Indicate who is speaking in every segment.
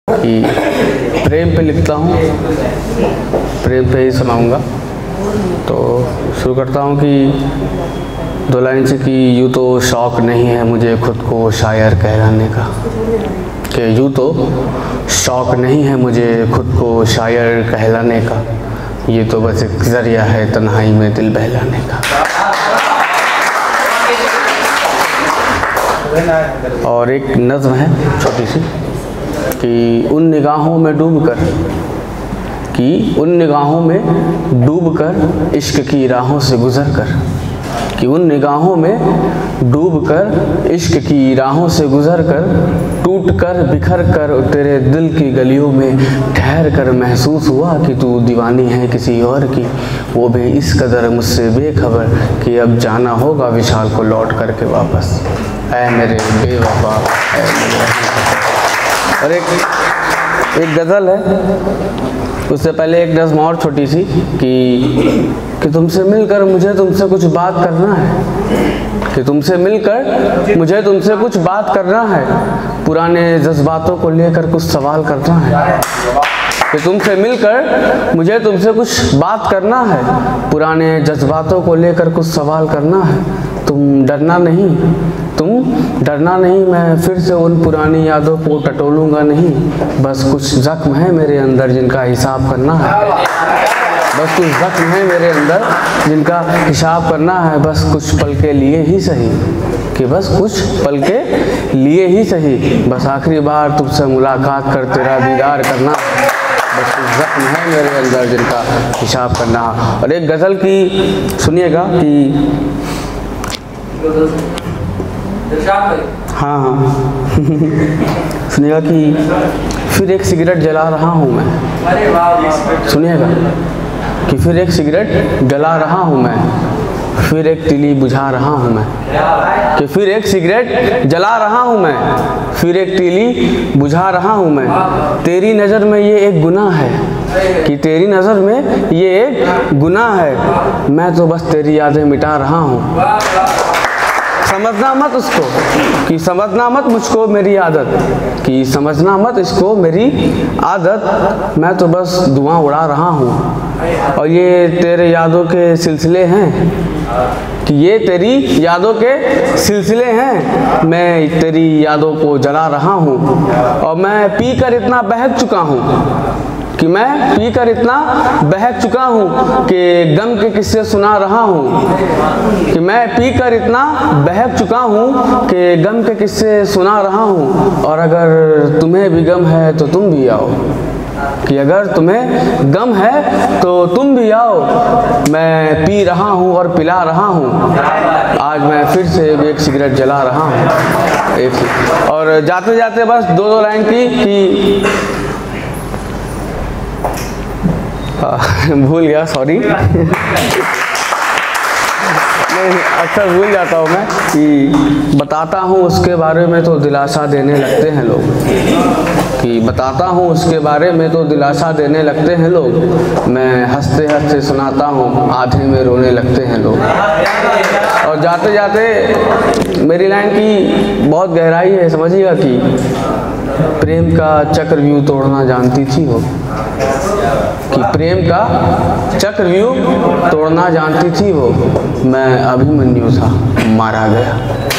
Speaker 1: कि प्रेम पे लिखता हूँ, प्रेम पे ही सुनाऊँगा। तो शुरू करता हूँ कि दो लाइन से कि यूँ तो शौक़ नहीं है मुझे खुद को शायर कहलाने का, कि यूँ तो शौक़ नहीं है मुझे खुद को शायर कहलाने का, ये तो बस एक ज़रिया है तन्हाई में दिल बहलाने का। और एक नज़्म है छोटी सी कि उन निगाहों में डूबकर इश्क की राहों से गुज़र कर, कि उन निगाहों में डूबकर इश्क की राहों से गुज़र कर, टूट कर बिखर कर तेरे दिल की गलियों में ठहर कर महसूस हुआ कि तू दीवानी है किसी और की, वो भी इस कदर मुझसे बेखबर कि अब जाना होगा विशाल को लौट करके वापस, ऐ मेरे बेवफा ऐ मेरे। और एक गज़ल है, उससे पहले एक नज़्म और छोटी सी कि तुमसे मिलकर मुझे तुमसे कुछ बात करना है, कि तुमसे मिलकर मुझे तुमसे कुछ बात करना है, पुराने जज्बातों को लेकर कुछ सवाल करना है, कि तुमसे मिलकर मुझे तुमसे कुछ बात करना है, पुराने जज्बातों को लेकर कुछ सवाल करना है। तुम डरना नहीं, मैं फिर से उन पुरानी यादों को टटोलूँगा नहीं, बस कुछ ज़ख्म है मेरे अंदर जिनका हिसाब करना है, बस कुछ ज़ख्म है मेरे अंदर जिनका हिसाब करना है, बस कुछ पल के लिए ही सही, कि बस कुछ पल के लिए ही सही, बस आखिरी बार तुमसे मुलाकात कर तेरा दीदार करना, बस कुछ ज़ख्म है मेरे अंदर जिनका हिसाब करना। और एक गज़ल की सुनिएगा कि हाँ सुनिएगा कि फिर एक सिगरेट जला रहा हूँ मैं, सुनिएगा कि फिर एक सिगरेट जला रहा हूँ मैं, फिर एक तिली बुझा रहा हूँ मैं, कि फिर एक सिगरेट जला रहा हूँ मैं, फिर एक तिली बुझा रहा हूँ मैं, तेरी नज़र में ये एक गुनाह है, कि तेरी नज़र में ये एक गुनाह है, मैं तो बस तेरी यादें मिटा रहा हूँ, समझना मत उसको कि समझना मत मुझको मेरी आदत, कि समझना मत इसको मेरी आदत, मैं तो बस धुआं उड़ा रहा हूँ। और ये तेरे यादों के सिलसिले हैं, कि ये तेरी यादों के सिलसिले हैं, मैं तेरी यादों को जला रहा हूँ, और मैं पीकर इतना बहक चुका हूँ, कि मैं पीकर इतना बहक चुका हूँ कि गम के किस्से सुना रहा हूँ, कि मैं पीकर इतना बहक चुका हूँ कि गम के किस्से सुना रहा हूँ, और अगर तुम्हें भी गम है तो तुम भी आओ, कि अगर तुम्हें गम है तो तुम भी आओ, मैं पी रहा हूँ और पिला रहा हूँ, आज मैं फिर से एक सिगरेट जला रहा हूँ। और जाते जाते बस दो लाइन की भूल गया, सॉरी अक्सर भूल जाता हूँ मैं, कि बताता हूँ उसके बारे में तो दिलासा देने लगते हैं लोग, कि बताता हूँ उसके बारे में तो दिलासा देने लगते हैं लोग, मैं हंसते हंसते सुनाता हूँ आधे में रोने लगते हैं लोग। और जाते जाते मेरी लाइन की बहुत गहराई है, समझिएगा कि प्रेम का चक्रव्यूह तोड़ना जानती थी वो, कि प्रेम का चक्रव्यूह तोड़ना जानती थी वो, मैं अभिमन्यु था मारा गया।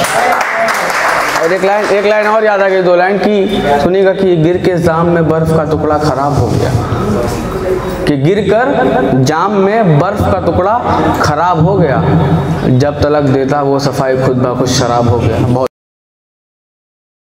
Speaker 1: और एक लाइन और याद आ गई, दो लाइन की सुनिएगा कि गिर के जाम में बर्फ का टुकड़ा खराब हो गया, कि गिरकर जाम में बर्फ का टुकड़ा खराब हो गया, जब तलक देता वो सफाई खुद ब खुद शराब हो गया। बहुत